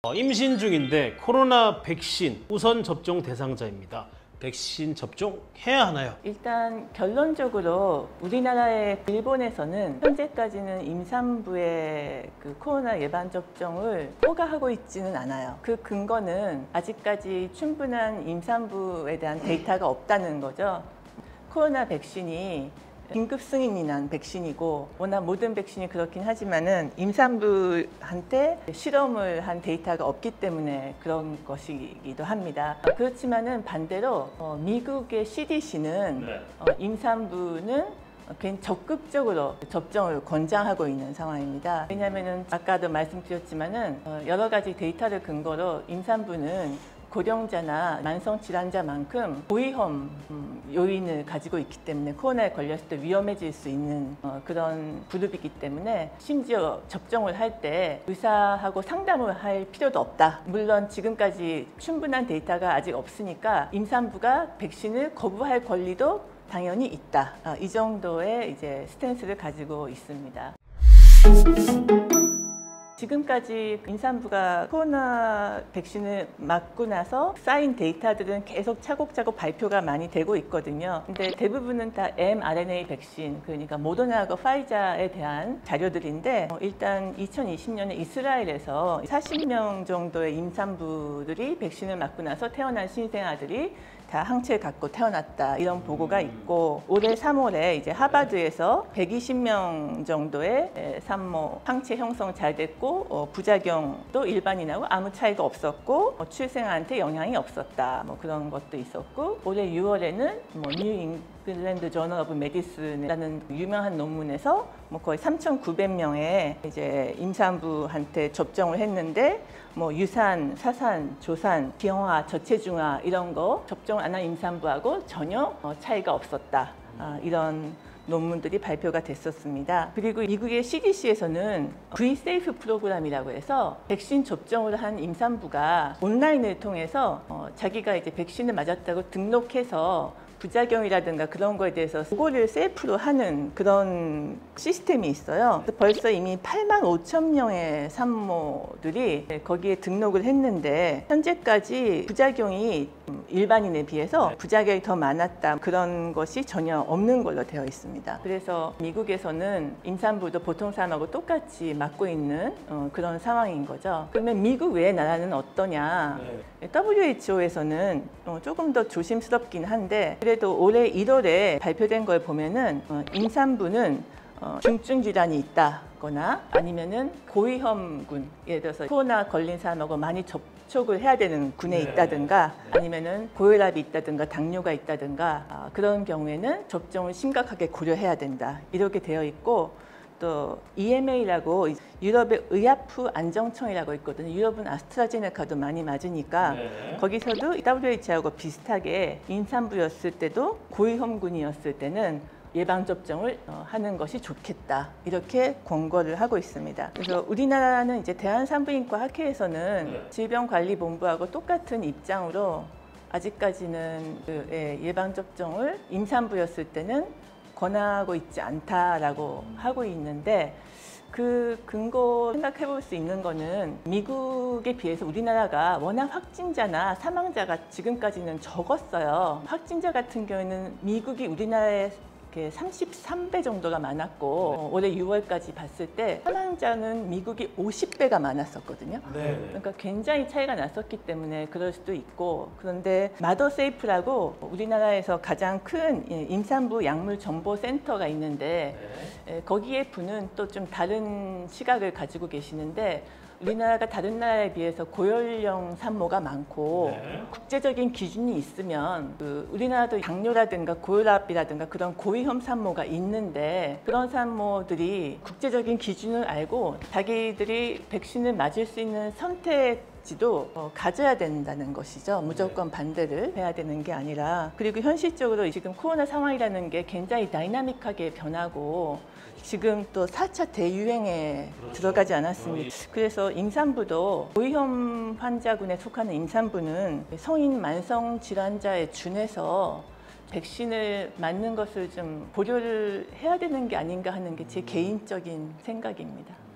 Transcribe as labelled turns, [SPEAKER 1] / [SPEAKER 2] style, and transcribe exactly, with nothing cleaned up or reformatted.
[SPEAKER 1] 임신 중인데 코로나 백신 우선 접종 대상자입니다. 백신 접종해야 하나요?
[SPEAKER 2] 일단 결론적으로 우리나라의 일본에서는 현재까지는 임산부의 그 코로나 예방 접종을 허가하고 있지는 않아요. 그 근거는 아직까지 충분한 임산부에 대한 데이터가 없다는 거죠. 코로나 백신이 긴급 승인이 난 백신이고 워낙 모든 백신이 그렇긴 하지만은 임산부한테 실험을 한 데이터가 없기 때문에 그런 것이기도 합니다. 그렇지만은 반대로 어, 미국의 씨디씨는
[SPEAKER 1] 네.
[SPEAKER 2] 어, 임산부는 굉장히 적극적으로 접종을 권장하고 있는 상황입니다. 왜냐하면은 아까도 말씀드렸지만은 어, 여러 가지 데이터를 근거로 임산부는 고령자나 만성질환자만큼 고위험 요인을 가지고 있기 때문에 코로나에 걸렸을 때 위험해질 수 있는 그런 그룹이기 때문에 심지어 접종을 할 때 의사하고 상담을 할 필요도 없다. 물론 지금까지 충분한 데이터가 아직 없으니까 임산부가 백신을 거부할 권리도 당연히 있다. 이 정도의 이제 스탠스를 가지고 있습니다. 지금까지 임산부가 코로나 백신을 맞고 나서 쌓인 데이터들은 계속 차곡차곡 발표가 많이 되고 있거든요. 근데 대부분은 다 엠알엔에이 백신, 그러니까 모더나하고 파이자에 대한 자료들인데 어, 일단 이천이십 년에 이스라엘에서 사십 명 정도의 임산부들이 백신을 맞고 나서 태어난 신생아들이 다 항체를 갖고 태어났다, 이런 보고가 있고, 올해 삼월에 이제 하버드에서 백이십 명 정도의 산모 항체 형성 잘 됐고 어, 부작용도 일반인하고 아무 차이가 없었고 어, 출생아한테 영향이 없었다, 뭐 그런 것도 있었고, 올해 유월에는 뭐 뉴 잉글랜드 저널 오브 메디슨이라는 유명한 논문에서 뭐 거의 삼천구백 명의 이제 임산부한테 접종을 했는데 뭐 유산, 사산, 조산, 기형아, 저체중아 이런 거 접종 안 한 임산부하고 전혀 차이가 없었다. 아, 이런 논문들이 발표가 됐었습니다. 그리고 미국의 씨디씨에서는 브이세이프 프로그램이라고 해서 백신 접종을 한 임산부가 온라인을 통해서 어, 자기가 이제 백신을 맞았다고 등록해서 부작용이라든가 그런 거에 대해서 보고를 셀프로 하는 그런 시스템이 있어요. 벌써 이미 팔만 오천 명의 산모들이 거기에 등록을 했는데 현재까지 부작용이 일반인에 비해서 부작용이 더 많았다, 그런 것이 전혀 없는 걸로 되어 있습니다. 그래서 미국에서는 임산부도 보통 사람하고 똑같이 맞고 있는 어, 그런 상황인 거죠. 그러면 미국 외의 나라는 어떠냐? 네. 더블유에이치오에서는 어, 조금 더 조심스럽긴 한데 그래도 올해 일월에 발표된 걸 보면은 어, 임산부는 어, 중증 질환이 있다거나 아니면은 고위험군, 예를 들어서 코로나 걸린 사람하고 많이 접촉을 해야 되는 군에 있다든가 아니면은 고혈압이 있다든가 당뇨가 있다든가 아, 그런 경우에는 접종을 심각하게 고려해야 된다, 이렇게 되어 있고, 또 이엠에이라고 유럽의 의약품 안정청이라고 있거든요. 유럽은 아스트라제네카도 많이 맞으니까 네. 거기서도 더블유에이치오하고 비슷하게 임산부였을 때도 고위험군이었을 때는 예방접종을 하는 것이 좋겠다, 이렇게 권고를 하고 있습니다. 그래서 우리나라는 이제 대한산부인과 학회에서는 네. 질병관리본부하고 똑같은 입장으로 아직까지는 그 예방접종을 임산부였을 때는 권하고 있지 않다라고 하고 있는데, 그 근거 생각해 볼 수 있는 거는 미국에 비해서 우리나라가 워낙 확진자나 사망자가 지금까지는 적었어요. 확진자 같은 경우에는 미국이 우리나라에 삼십삼 배 정도가 많았고 어, 올해 유월까지 봤을 때 사망자는 미국이 오십 배가 많았었거든요. 네. 그러니까 굉장히 차이가 났었기 때문에 그럴 수도 있고, 그런데 마더세이프라고 우리나라에서 가장 큰 임산부 약물 정보 센터가 있는데 네. 거기에 분은 또 좀 다른 시각을 가지고 계시는데, 우리나라가 다른 나라에 비해서 고연령 산모가 많고 네. 국제적인 기준이 있으면 그 우리나라도 당뇨라든가 고혈압이라든가 그런 고위험 산모가 있는데, 그런 산모들이 국제적인 기준을 알고 자기들이 백신을 맞을 수 있는 선택지도 어, 가져야 된다는 것이죠. 무조건 반대를 해야 되는 게 아니라. 그리고 현실적으로 지금 코로나 상황이라는 게 굉장히 다이나믹하게 변하고 지금 또 사 차 대유행에 그렇죠. 들어가지 않았습니까? 그래서 임산부도 고위험 환자군에 속하는 임산부는 성인 만성 질환자에 준해서 백신을 맞는 것을 좀 고려를 해야 되는 게 아닌가 하는 게 제 개인적인 생각입니다.